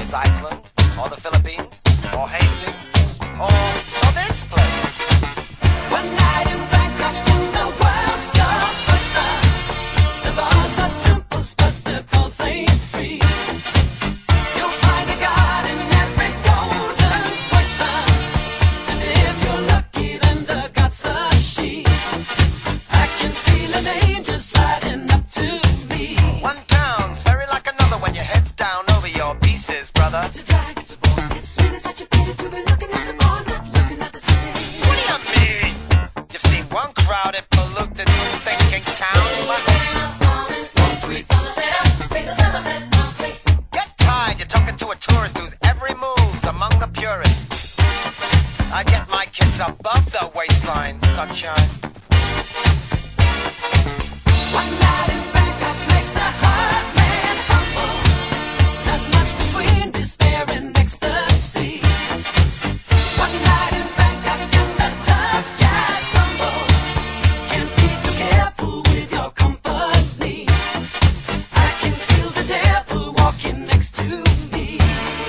it's Iceland, or the Philippines, or Hastings, or this place. One night in Bangkok in the world's your oyster. The bars are temples, but the pulse ain't free. You'll find a god in every golden oyster, and if you're lucky, then the god's a she. I can feel an angel sliding up to me. One town's very like another when your head's down over your pieces, brother. It's a drag, it's a bore. It's really such a pity to be looking at the bar, not looking at the city. What do you mean? You've seen one crowded, polluted, thinking town, but get tired, you're talking to a tourist whose every move's among the purists. I get my kids above the waistline, sunshine. One night in Bangkok makes a hard man humble. Not much between despair and ecstasy. One night in Bangkok and the tough guys stumble. Can't be too careful with your company. I can feel the devil walking next to me.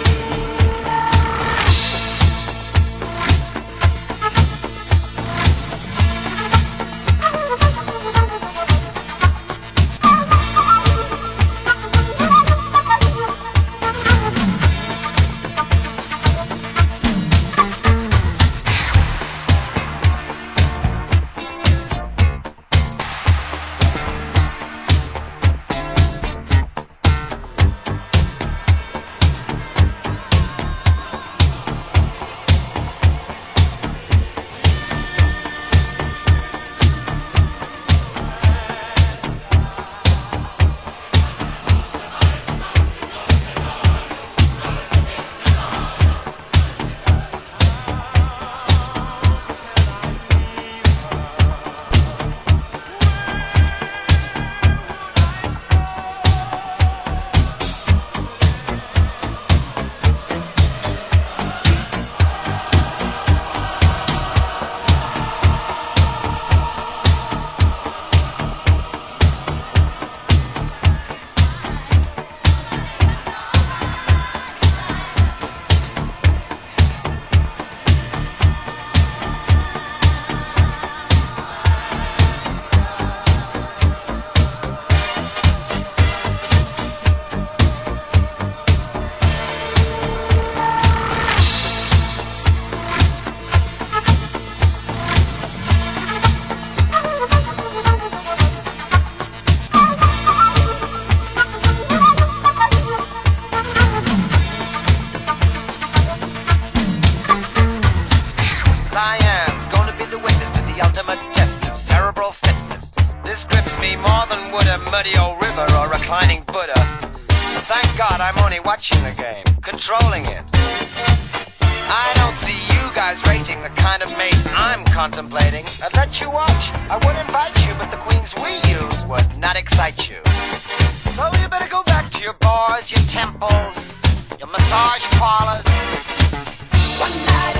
Cyan's gonna be the witness to the ultimate test of cerebral fitness. This grips me more than would a muddy old river or reclining Buddha. But thank God I'm only watching the game, controlling it. I don't see you guys rating the kind of mate I'm contemplating. I'd let you watch, I would invite you, but the queens we use would not excite you. So you better go back to your bars, your temples, your massage parlors. One night